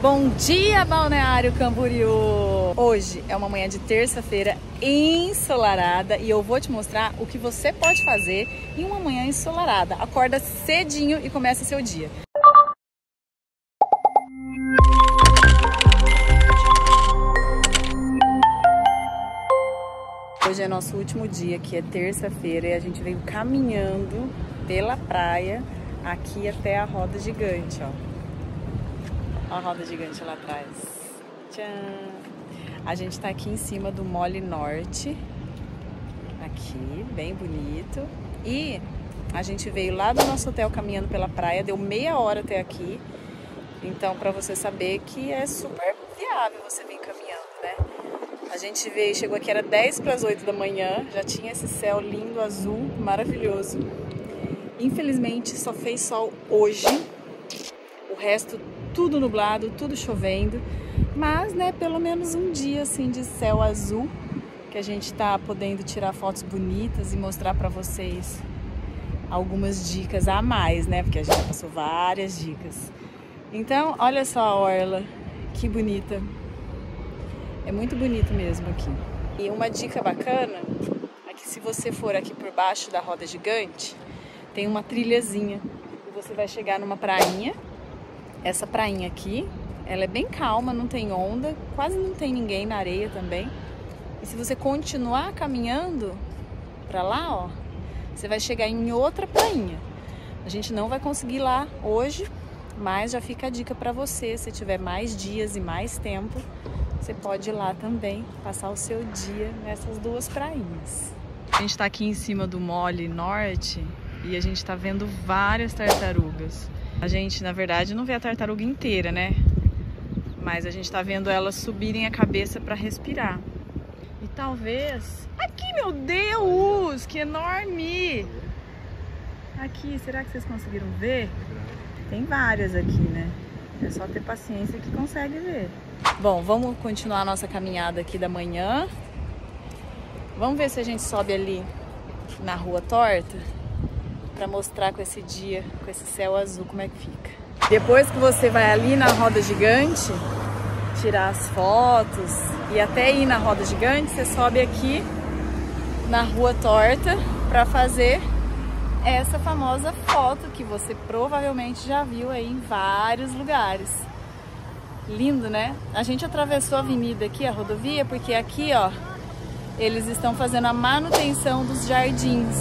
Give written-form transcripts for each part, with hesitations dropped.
Bom dia, Balneário Camboriú! Hoje é uma manhã de terça-feira ensolarada e eu vou te mostrar o que você pode fazer em uma manhã ensolarada. Acorda cedinho e começa seu dia. Hoje é nosso último dia, que é terça-feira, e a gente veio caminhando pela praia aqui até a roda gigante, ó. Olha a roda gigante lá atrás. Tchan! A gente tá aqui em cima do Mole Norte. Aqui, bem bonito. E a gente veio lá do nosso hotel caminhando pela praia. Deu meia hora até aqui. Então, pra você saber que é super viável você vir caminhando, né? A gente veio, chegou aqui, era 10 para as 8 da manhã. Já tinha esse céu lindo, azul, maravilhoso. Infelizmente, só fez sol hoje. O resto tudo nublado, tudo chovendo, mas, né, pelo menos um dia assim de céu azul, que a gente tá podendo tirar fotos bonitas e mostrar para vocês algumas dicas a mais, né, porque a gente passou várias dicas. Então, olha só a orla, que bonita, é muito bonito mesmo aqui. E uma dica bacana é que se você for aqui por baixo da roda gigante, tem uma trilhazinha e você vai chegar numa prainha. Essa prainha aqui, ela é bem calma, não tem onda, quase não tem ninguém na areia também. E se você continuar caminhando pra lá, ó, você vai chegar em outra prainha. A gente não vai conseguir ir lá hoje, mas já fica a dica pra você. Se tiver mais dias e mais tempo, você pode ir lá também, passar o seu dia nessas duas prainhas. A gente tá aqui em cima do Mole Norte e a gente tá vendo várias tartarugas. A gente, na verdade, não vê a tartaruga inteira, né? Mas a gente tá vendo elas subirem a cabeça para respirar. E talvez... Aqui, meu Deus! Que enorme! Aqui, será que vocês conseguiram ver? Tem várias aqui, né? É só ter paciência que consegue ver. Bom, vamos continuar a nossa caminhada aqui da manhã. Vamos ver se a gente sobe ali na Rua Torta, para mostrar com esse dia, com esse céu azul, como é que fica. Depois que você vai ali na roda gigante, tirar as fotos e até ir na roda gigante, você sobe aqui na Rua Torta para fazer essa famosa foto que você provavelmente já viu aí em vários lugares. Lindo, né? A gente atravessou a avenida aqui, a rodovia, porque aqui, ó, eles estão fazendo a manutenção dos jardins.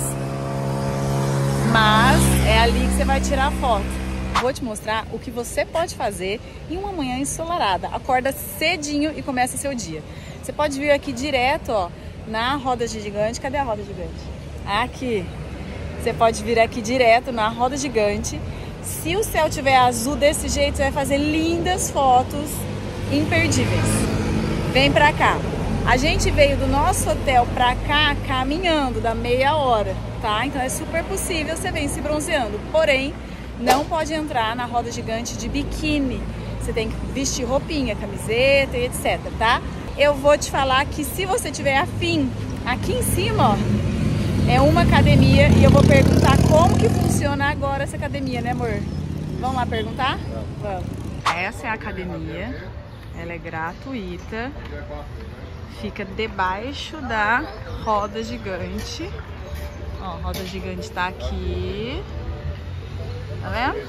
Mas é ali que você vai tirar a foto. Vou te mostrar o que você pode fazer em uma manhã ensolarada. Acorda cedinho e começa seu dia. Você pode vir aqui direto, ó, na roda gigante. Cadê a roda gigante? Aqui. Você pode vir aqui direto na roda gigante. Se o céu tiver azul desse jeito, você vai fazer lindas fotos imperdíveis. Vem pra cá. A gente veio do nosso hotel pra cá caminhando, dá meia hora, tá? Então é super possível você vir se bronzeando. Porém, não pode entrar na roda gigante de biquíni. Você tem que vestir roupinha, camiseta e etc, tá? Eu vou te falar que se você tiver afim, aqui em cima, ó, é uma academia e eu vou perguntar como que funciona agora essa academia, né, amor? Vamos lá perguntar? Vamos. Essa é a academia, ela é gratuita. Fica debaixo da roda gigante. Ó, a roda gigante tá aqui. Tá vendo?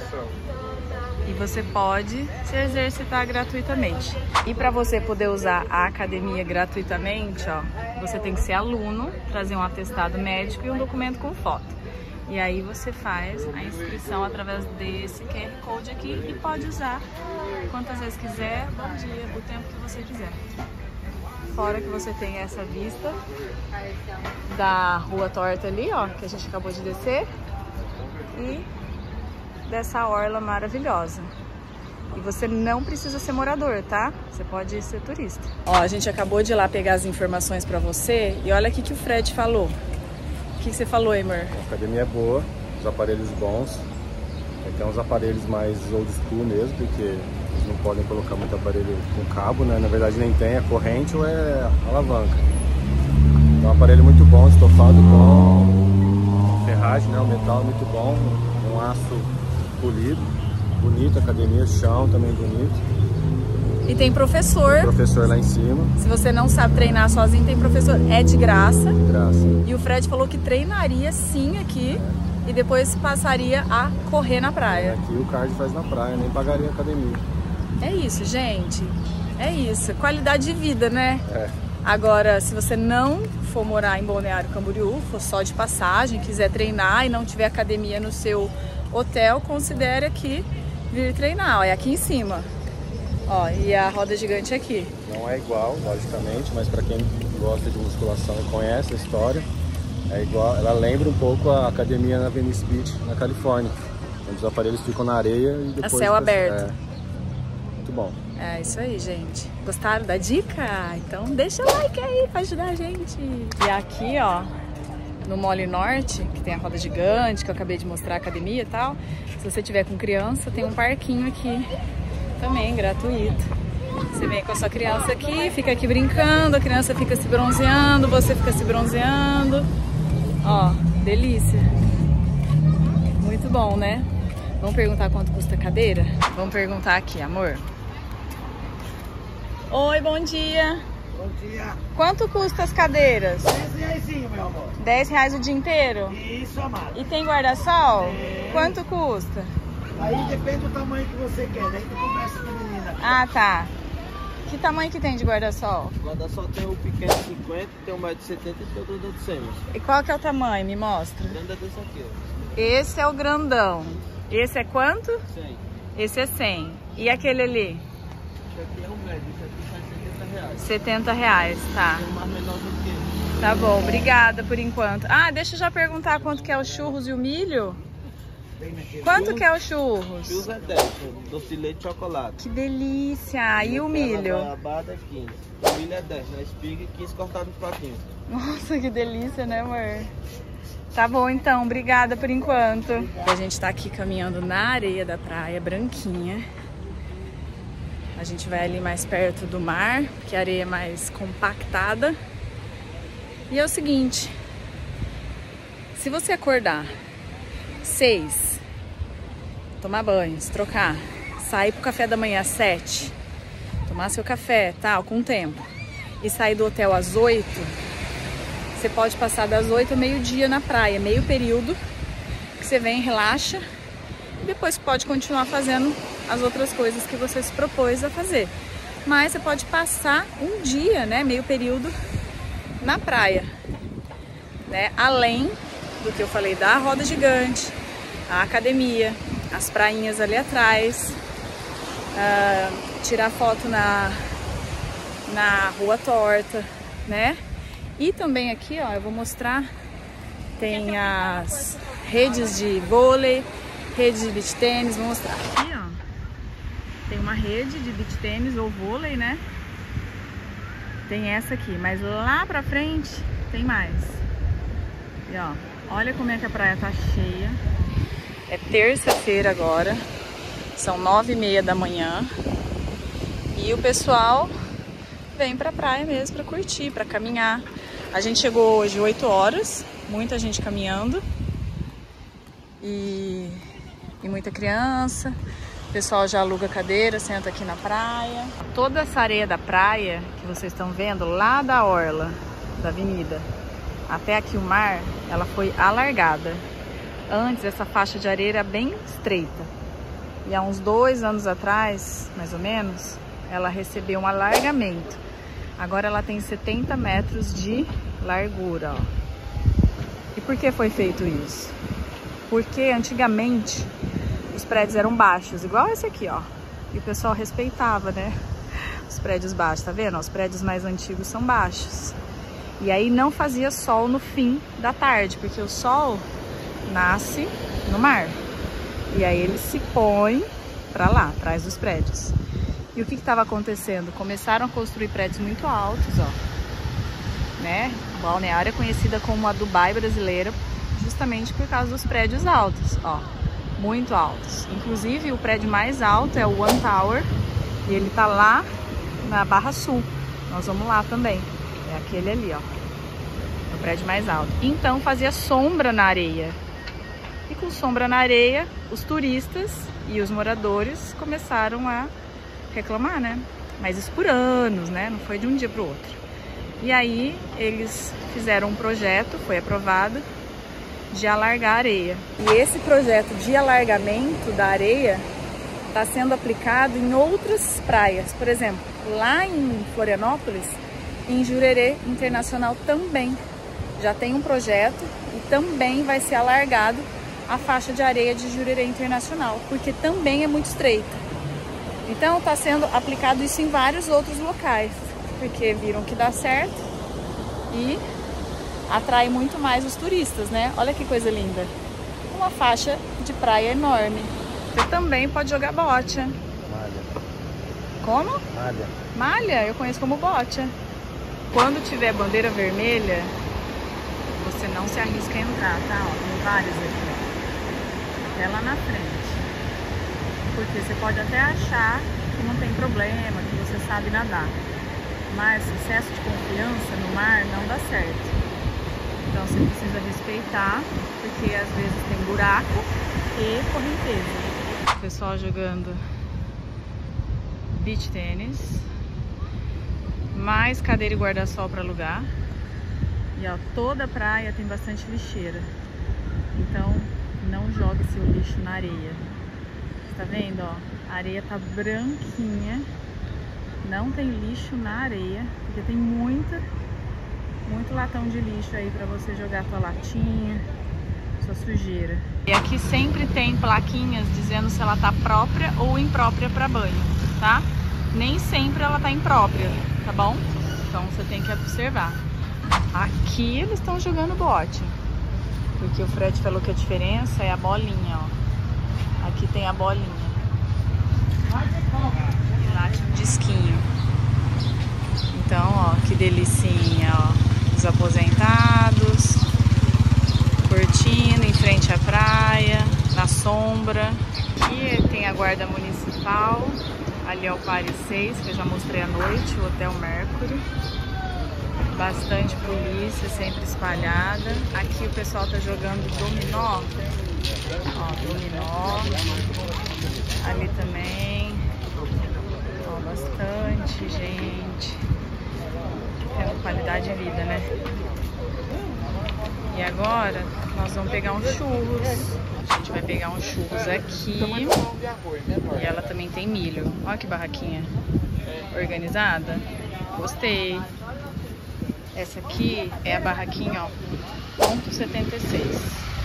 E você pode se exercitar gratuitamente. E para você poder usar a academia gratuitamente, ó, você tem que ser aluno, trazer um atestado médico e um documento com foto. E aí você faz a inscrição através desse QR Code aqui e pode usar quantas vezes quiser, bom dia, o tempo que você quiser. Fora que você tem essa vista da Rua Torta ali, ó, que a gente acabou de descer, e dessa orla maravilhosa. E você não precisa ser morador, tá? Você pode ser turista. Ó, a gente acabou de ir lá pegar as informações pra você e olha aqui que o Fred falou. O que você falou, Emer? A academia é boa, os aparelhos bons. Tem uns aparelhos mais old school mesmo, porque eles não podem colocar muito aparelho com cabo, né? Na verdade nem tem, é corrente ou é alavanca. É um aparelho muito bom, estofado bom, ferragem, né? O metal é muito bom, um aço polido, bonito, academia, chão também bonito. E tem professor. Tem professor lá em cima. Se você não sabe treinar sozinho, tem professor. É de graça. De graça. E o Fred falou que treinaria sim aqui. E depois passaria a correr na praia. Aqui o cardio faz na praia, nem pagaria academia. É isso, gente. É isso. Qualidade de vida, né? É. Agora, se você não for morar em Balneário Camboriú, for só de passagem, quiser treinar e não tiver academia no seu hotel, considere aqui vir treinar. Ó, é aqui em cima. Ó, e a roda gigante aqui. Não é igual, logicamente, mas para quem gosta de musculação e conhece a história, é igual. Ela lembra um pouco a academia na Venice Beach, na Califórnia, onde os aparelhos ficam na areia e depois... A céu aberto. Muito bom. É isso aí, gente. Gostaram da dica? Então deixa o like aí pra ajudar a gente. E aqui, ó, no Mole Norte, que tem a roda gigante, que eu acabei de mostrar a academia e tal, se você tiver com criança, tem um parquinho aqui também, gratuito. Você vem com a sua criança aqui, fica aqui brincando, a criança fica se bronzeando, você fica se bronzeando. Ó, delícia. Muito bom, né? Vamos perguntar quanto custa a cadeira? Vamos perguntar aqui, amor. Oi, bom dia. Bom dia. Quanto custa as cadeiras? R$10, meu amor. R$10 o dia inteiro? Isso, amado. E tem guarda-sol? É. Quanto custa? Aí depende do tamanho que você quer, daí tu conversa com a menina. Ah, tá. Que tamanho que tem de guarda-sol? Guarda-sol tem o pequeno 50, tem o médio 70 e tem o grande de 100. E qual que é o tamanho? Me mostra. O grande é desse aqui, ó. Esse é o grandão. Esse é quanto? 100. Esse é 100. E aquele ali? Esse aqui é o médio, esse aqui sai R$70, R$70. tá. Tem um mais menorzinho que ele. Tá bom, obrigada por enquanto. Ah, deixa eu já perguntar quanto que é o churros e o milho. Quanto que é o churros? Churros é 10, doce de leite e chocolate. Que delícia! E o milho? Goiabada é 15. O milho é 10, na espiga e 15 cortado em plaquinhos. Nossa, que delícia, né, amor? Tá bom, então. Obrigada por enquanto. A gente tá aqui caminhando na areia da praia, branquinha. A gente vai ali mais perto do mar, porque a areia é mais compactada. E é o seguinte, se você acordar 6, tomar banho, se trocar, sair pro café da manhã às 7, tomar seu café, tal, com tempo, e sair do hotel às 8, você pode passar das 8 ao meio-dia na praia, meio período, que você vem, relaxa, e depois pode continuar fazendo as outras coisas que você se propôs a fazer. Mas você pode passar um dia, né, meio período, na praia, né, além do que eu falei da roda gigante, a academia, as prainhas ali atrás, tirar foto na Rua Torta, né? E também aqui, ó, eu vou mostrar, tem as redes de vôlei, rede de beach tênis, vou mostrar. Aqui, ó, tem uma rede de beach tênis ou vôlei, né? Tem essa aqui, mas lá pra frente tem mais. E ó, olha como é que a praia tá cheia. É terça-feira agora, são 9h30 da manhã. E o pessoal vem pra praia mesmo pra curtir, pra caminhar. A gente chegou hoje 8 horas, muita gente caminhando. E muita criança. O pessoal já aluga cadeira, senta aqui na praia. Toda essa areia da praia que vocês estão vendo, lá da orla da avenida até aqui o mar, ela foi alargada. Antes essa faixa de areia era bem estreita. E há uns 2 anos atrás, mais ou menos, ela recebeu um alargamento. Agora ela tem 70 metros de largura, ó. E por que foi feito isso? Porque antigamente os prédios eram baixos, igual esse aqui, ó. E o pessoal respeitava, né? Os prédios baixos, tá vendo? Os prédios mais antigos são baixos. E aí não fazia sol no fim da tarde, porque o sol nasce no mar. E aí ele se põe pra lá, atrás dos prédios. E o que estava acontecendo? Começaram a construir prédios muito altos, ó. Né? Balneário é conhecida como a Dubai brasileira, justamente por causa dos prédios altos, ó. Muito altos. Inclusive o prédio mais alto é o One Tower e ele tá lá na Barra Sul. Nós vamos lá também. É aquele ali, ó. O prédio mais alto. Então fazia sombra na areia. E com sombra na areia, os turistas e os moradores começaram a reclamar, né? mas isso por anos, né? Não foi de um dia para o outro. E aí eles fizeram um projeto, foi aprovado, de alargar a areia. E esse projeto de alargamento da areia está sendo aplicado em outras praias. Por exemplo, lá em Florianópolis, em Jurerê Internacional também já tem um projeto e também vai ser alargado a faixa de areia de Jurerê Internacional, porque também é muito estreita. Então está sendo aplicado isso em vários outros locais, porque viram que dá certo e atrai muito mais os turistas, né? Olha que coisa linda. Uma faixa de praia enorme. Você também pode jogar bocha. Malha. Como? Malha. Malha, eu conheço como bocha. Quando tiver bandeira vermelha, você não se arrisca a entrar, tá? Ó, tem vários aqui. Até lá na frente. Porque você pode até achar que não tem problema, que você sabe nadar. Mas excesso de confiança no mar não dá certo. Então você precisa respeitar, porque às vezes tem buraco e correnteza. O pessoal jogando beach tênis, mais cadeira e guarda-sol para alugar. E ó, toda a praia tem bastante lixeira. Então não jogue seu lixo na areia. Tá vendo, ó? A areia tá branquinha. Não tem lixo na areia, porque tem muito latão de lixo aí pra você jogar tua latinha, sua sujeira. E aqui sempre tem plaquinhas dizendo se ela tá própria ou imprópria para banho, tá? Nem sempre ela tá imprópria, tá bom? Então você tem que observar. Aqui eles estão jogando bote, porque o Fred falou que a diferença é a bolinha, ó. Aqui tem a bolinha. E lá tinha um disquinho. Então, ó, que delicinha, ó. Os aposentados, curtindo em frente à praia, na sombra. Aqui tem a guarda municipal. Ali é o Paris 6, que eu já mostrei à noite, o Hotel Mercury. Bastante polícia sempre espalhada. Aqui o pessoal tá jogando dominó. Ó, dominó. Ali também. Ó, bastante gente. Tendo qualidade de vida, né? E agora nós vamos pegar uns churros. A gente vai pegar uns churros aqui. E ela também tem milho. Olha que barraquinha organizada. Gostei. Essa aqui é a barraquinha, ó, ponto 76.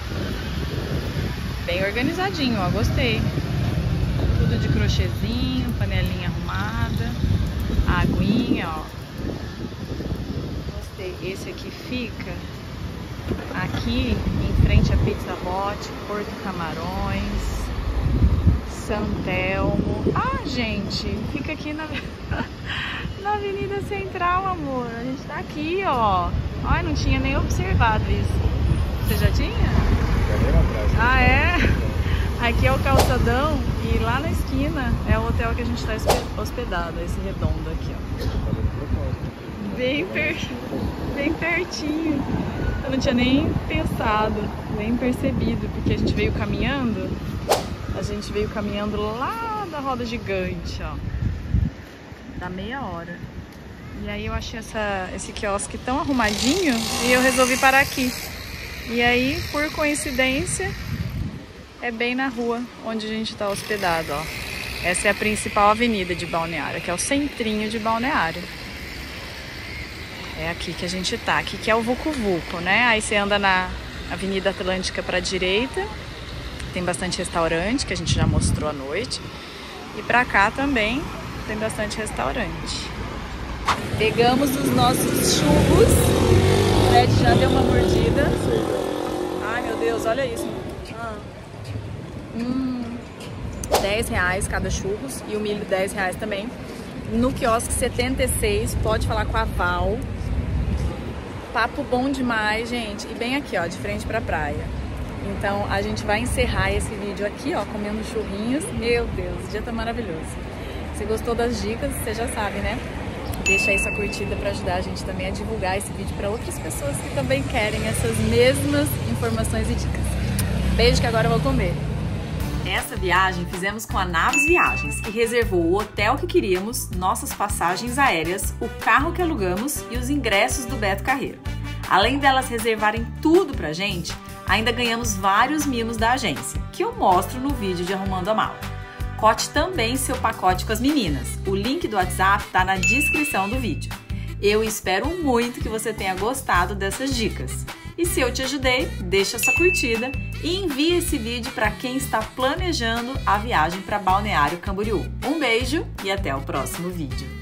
Bem organizadinho, ó, gostei. Tudo de crochêzinho, panelinha arrumada, a aguinha, ó. Gostei. Esse aqui fica aqui em frente à Pizza Hut, Porto Camarões, Santelmo. Ah, gente, fica aqui na Avenida Central, amor. A gente tá aqui, ó. Ai, não tinha nem observado isso. Você já tinha? Ah, é? Aqui é o calçadão e lá na esquina é o hotel que a gente tá hospedado. Esse redondo aqui, ó. Bem pertinho. Eu não tinha nem pensado, nem percebido, porque a gente veio caminhando. A gente veio caminhando lá da roda gigante, ó. Dá meia hora. E aí eu achei esse quiosque tão arrumadinho e eu resolvi parar aqui. E aí, por coincidência, é bem na rua onde a gente está hospedado, ó. Essa é a principal avenida de Balneário, que é o centrinho de Balneário. É aqui que a gente tá, aqui que é o Vucu Vucu, né? Aí você anda na Avenida Atlântica para a direita, tem bastante restaurante, que a gente já mostrou à noite. E pra cá também tem bastante restaurante. Pegamos os nossos churros. O Fred já deu uma mordida. Ai, meu Deus, olha isso. R$10 cada churros e o milho R$10 também. No quiosque 76, pode falar com a Val. Papo bom demais, gente. E bem aqui, ó, de frente pra praia. Então a gente vai encerrar esse vídeo aqui, ó, comendo churrinhos. Meu Deus, o dia tá maravilhoso. Se gostou das dicas, você já sabe, né? Deixa aí sua curtida para ajudar a gente também a divulgar esse vídeo para outras pessoas que também querem essas mesmas informações e dicas. Beijo, que agora eu vou comer. Essa viagem fizemos com a Naves Viagens, que reservou o hotel que queríamos, nossas passagens aéreas, o carro que alugamos e os ingressos do Beto Carreiro. Além delas reservarem tudo pra gente, ainda ganhamos vários mimos da agência, que eu mostro no vídeo de Arrumando a Mala. Cote também seu pacote com as meninas. O link do WhatsApp tá na descrição do vídeo. Eu espero muito que você tenha gostado dessas dicas. E se eu te ajudei, deixa sua curtida e envie esse vídeo para quem está planejando a viagem para Balneário Camboriú. Um beijo e até o próximo vídeo.